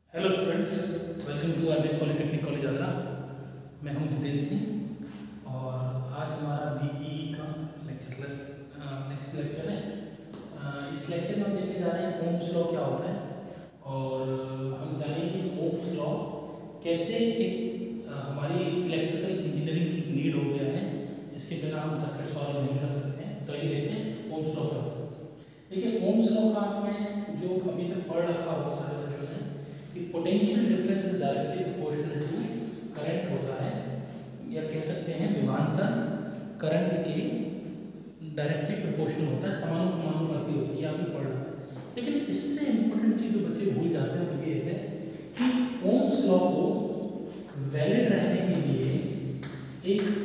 Hello students, welcome to R polytechnic college Agra. मैं हूं जितेंद्र सिंह और आज हमारा बीई का नेक्स्ट लेक्चर है। इस लेक्चर में हम देखने जा रहे हैं ओम्स लॉ क्या होता है और हम जानेंगे ओम्स लॉ कैसे एक हमारी इलेक्ट्रिकल इंजीनियरिंग की नीड हो गया है, इसके बिना हम सर्किट सॉल्व नहीं कर सकते हैं। तो आइए देखते हैं ओम्स लॉ क्या होता है। देखिए, ओम्स लॉ का आपने जो अभी तक पढ़ रखा होगा सारे बच्चों ने कि potential difference is directly proportional to current होता है, या कह सकते हैं विभवांतर करंट के डायरेक्टली प्रोपोर्शनल होता है, समानुपाती होता है। ये आपने पढ़ा है। लेकिन इससे इम्पोर्टेंट चीज़ जो बच्चे भूल जाते हैं वो ये है कि ओम्स लॉ को वैलिड रहने के लिए एक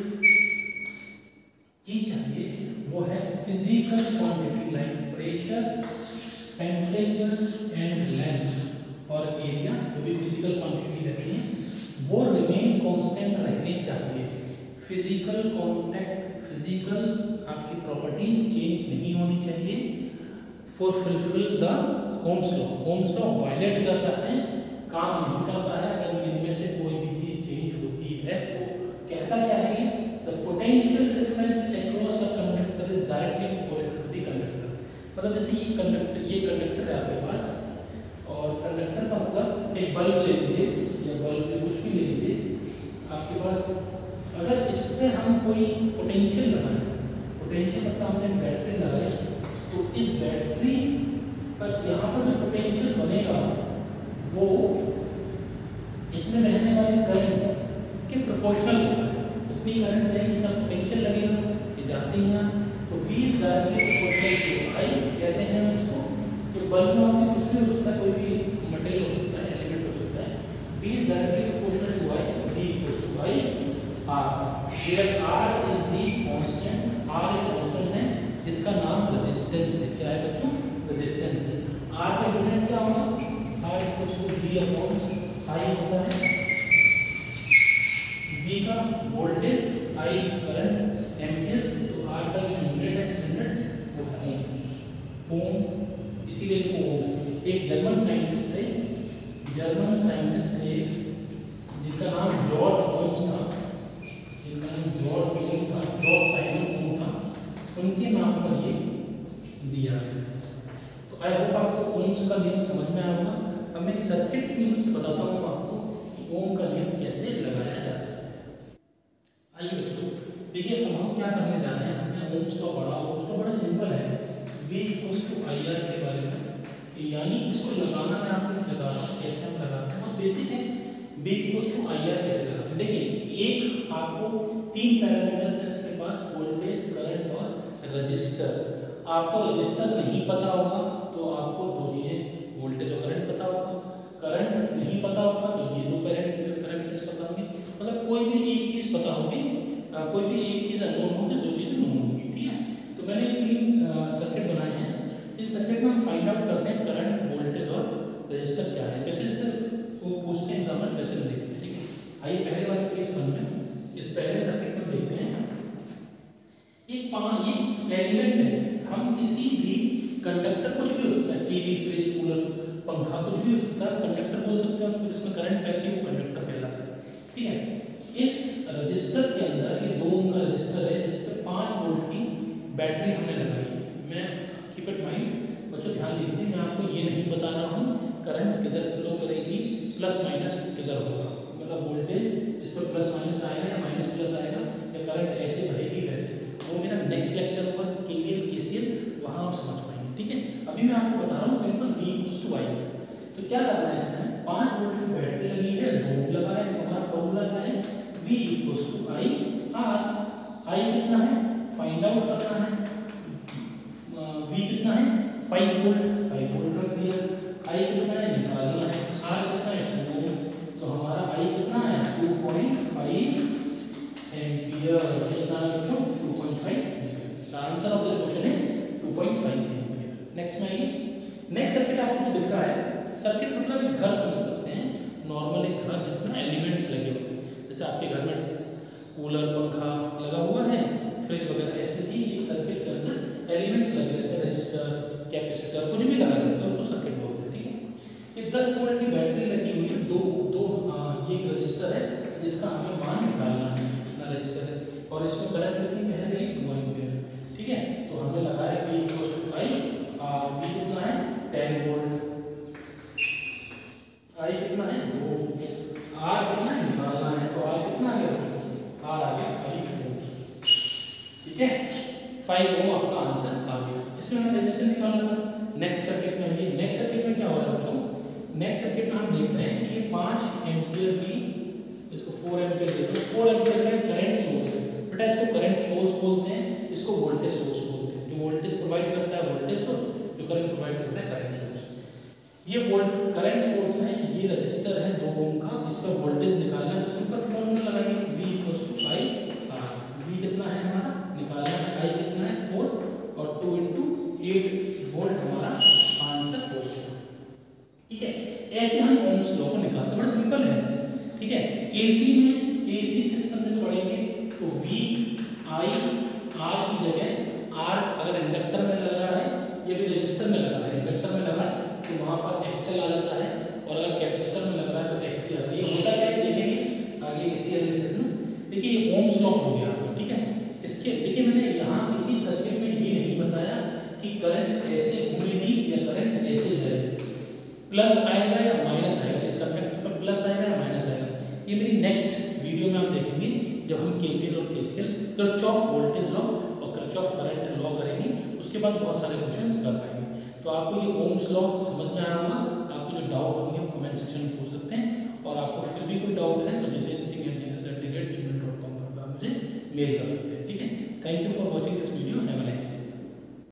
चीज चाहिए, वो है physical quantity like pressure, temperature and length और एरिया। जो भी फिजिकल क्वांटिटी रहती है वो रिमेन कांस्टेंट रहनी चाहिए। फिजिकल कांटेक्ट, फिजिकल आपकी प्रॉपर्टीज चेंज नहीं होनी चाहिए for fulfil the Ohm's law. Ohm's law violate करता है, काम नहीं करता है अगर इनमें से कोई भी चीज चेंज होती है। तो कहता क्या है, the potential difference across the conductor is directly proportional to the conductor. मतलब जैसे ये कंडक्टर है आपके पास, और कंडक्टर का मतलब एक बल्ब ले लीजिए या बल्ब कुछ भी ले लीजिए आपके पास। अगर इस पर हम कोई पोटेंशियल लगाएं, पोटेंशियल मतलब हमने बैटरी लगाई, तो इस बैटरी पर यहाँ पर जो पोटेंशियल बनेगा वो इसमें रहने वाले करंट के प्रोपोर्शनल होता है। उतनी करंट रहेगी जितना पोटेंशियल लगेगा, ये जाती है। तो V is directly proportional to I कहते हैं इसको। ये बल्ब में आपके कुछ भी हो सकता है, कोई भी मटेरियल हो सकता है, एलिमेंट हो सकता है। V is directly proportional to I, V equals to I R, where R is the constant. R एक कांस्टेंट है जिसका नाम रेजिस्टेंस है। क्या है बच्चों? रेजिस्टेंस है। R का यूनिट क्या होगा? R equals to V upon I होता है। V का वोल्टेज, I करंट एम्पियर, तो R का जो यूनिट है स्टैंडर्ड वो ओम, इसीलिए इनको ओम। एक जर्मन साइंटिस्ट थे जिनका नाम जॉर्ज साइमन ओम था, उनके नाम पर ये दिया है। तो आई होप आपको ओम्स का नियम समझ में आएगा। अब मैं एक सर्किट की मदद से बताता हूँ आपको कि ओम का नियम कैसे लगाया जाता है। आइए बच्चों, देखिए अब हम क्या करने जा रहे हैं। हमने ओम्स का बड़ा सिंपल है, V इक्वल्स टू IR के बारे में, यानी इसको लगाना मैं आपको बता रहा हूँ कैसे हम लगाते हैं। बहुत बेसिक है, V इक्वल्स टू IR कैसे लगाते हैं। देखिए, एक आपको तीन पैरामीटर्स है इसके पास, वोल्टेज, करंट और रजिस्टर। आपको रजिस्टर नहीं पता होगा तो आपको दो चीजें, वोल्टेज और करंट पता होगा। करंट नहीं पता होगा तो ये दो पैरामीटर्स पता होंगे। मतलब कोई भी एक चीज पता होगी, कोई भी एक चीज अननोन होगी, दो चीजें नोन होंगी। ठीक है, तो मैंने ये तीन सर्किट बनाए हैं। इन सर्किट में हम फाइंड आउट करते हैं करंट, वोल्टेज और रजिस्टर क्या है। जैसे जैसे वो पूछते हैं एग्जाम्पल वैसे देखते हैं। ठीक है, आइए पहले वाले केस में, इस पहले सर्किट में देखते हैं। ये एलिमेंट है, हम किसी भी कंडक्टर, कुछ भी हो सकता है, टीवी, फ्रिज, कूलर, पंखा, कुछ भी हो सकता है, कंडक्टर बोल सकते हैं उसको, जिसमें करंट बहती है वो कंडक्टर कहलाता है। ठीक है, इस रजिस्टर के अंदर ये 2 ओम का रजिस्टर है, जिस पर 5 वोल्ट की बैटरी हमने लगाई है। मैं कीप इट माइंड बच्चों, ध्यान दीजिए, मैं आपको ये नहीं बता रहा हूँ करंट किधर फ्लो करेगी, प्लस माइनस किधर होगा। मतलब वोल्टेज इस पर प्लस माइनस आएगा या माइनस प्लस आएगा, या करंट ऐसे बहेगी वैसे, वो मेरा नेक्स्ट लेक्चर होगा KVL KCL, वहाँ आप समझ पाएंगे। ठीक है, अभी मैं आपको बता रहा हूँ simple V equals to I। तो क्या करना है इसमें, 5 वोल्ट की बैटरी लगी है, 2 ओम लगा है, तो हमारा फॉर्मूला क्या है, V equals to I R। I कितना है फाइंड आउट करना है, V कितना है 5 वोल्ट रख दिया, I कितना है निकालना है, R कितना है 2 ओम, तो हमारा I कितना है 2.5 एम्पियर। कितना है बच्चों 2.5 ampere. The answer of this question is 2.5 ampere. Next में आइए, नेक्स्ट सर्किट आपको जो दिख रहा है, सर्किट मतलब एक घर समझ सकते हैं, नॉर्मल एक घर जिसमें एलिमेंट्स लगे होते हैं। जैसे आपके घर में कूलर, पंखा लगा हुआ है, फ्रिज वगैरह, ऐसे ही एक सर्किट के अंदर एलिमेंट्स लगे रहते हैं, रजिस्टर, कैपेसिटर, कुछ भी लगा रहता है, उसको सर्किट बोलते हैं। ठीक है, ये 10 वोल्ट की बैटरी लगी हुई रजिस्टर है जिसका हमें मान निकालना है, कितना रजिस्टर है, और इसमें करंट कितनी बह रही है, 2 एम्पीयर। ठीक है, तो हमें लगा है कि 5 और बी कितना है 10 वोल्ट, आई कितना है 2, आर कितना है निकालना है, तो आर कितना आ गया, आर आ गया 5 वोल्ट। ठीक है, 5 ओम आपका आंसर आ गया। इसमें हमें रेजिस्टेंस निकालना है। नेक्स्ट सर्किट में ये नेक्स्ट सर्किट में क्या हो रहा है बच्चों, नेक्स्ट सर्किट में हम देख रहे हैं कि ये 5 एम्पीयर की, इसको 4 एम्पीयर देते हैं, 4 एम्पीयर का करंट सोर्स है बेटा, इसको करंट सोर्स बोलते हैं, इसको वोल्टेज सोर्स बोलते हैं। जो वोल्टेज प्रोवाइड करता है वोल्टेज सोर्स, जो करंट प्रोवाइड करता है करंट सोर्स। ये करंट सोर्स है, ये रजिस्टर है 2 ओम का, इस पर वोल्टेज निकालना है, तो सिंपल फॉर्मूला लगाएंगे V = I R। V कितना है हमारा निकालना है, I कितना है 4 और 2 × 8 वोल्ट हमारा आंसर हो गया। ठीक है, ऐसे हम ओम्स लॉ को निकालते हैं, बड़ा सिंपल है। ठीक है, AC सिस्टम में पढ़ेंगे तो V I R की जगह R अगर इंडक्टर में लगा है, ये भी रजिस्टर में लगा है, इंडक्टर में लगा है तो वहां पर XL आ जाता है, और अगर कैपेसिटर में लग रहा है तो XC आता है। ये होता क्या है देखेंगे आगे इसी एनालिसिस में। देखिए ये ओम्स लॉ हो गया आपका। ठीक है, इसके देखिए मैंने यहाँ इसी सर्किट में ये नहीं बताया कि करंट ऐसे घूमेगी या करंट ऐसे जाएगी, प्लस आएगा या माइनस आएगा, इस कंडक्टर पर प्लस आएगा या माइनस आएगा, ये मेरी नेक्स्ट वीडियो में आप देखेंगे जब हम KVL और KCL, किरचॉफ वोल्टेज लॉ और किरचॉफ करंट लॉ करेंगे, उसके बाद बहुत सारे क्वेश्चंस कर पाएंगे। तो आपको ये ओम्स लॉ समझ में आया होगा। आपको जो डाउट्स होंगे आप कमेंट सेक्शन में पूछ सकते हैं, और आपको फिर भी कोई डाउट है तो jitensinh@gmail.com पर आप मुझे मेल कर सकते हैं। ठीक है, thank you for watching this video, have a nice day.